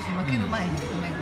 し負ける前に梅が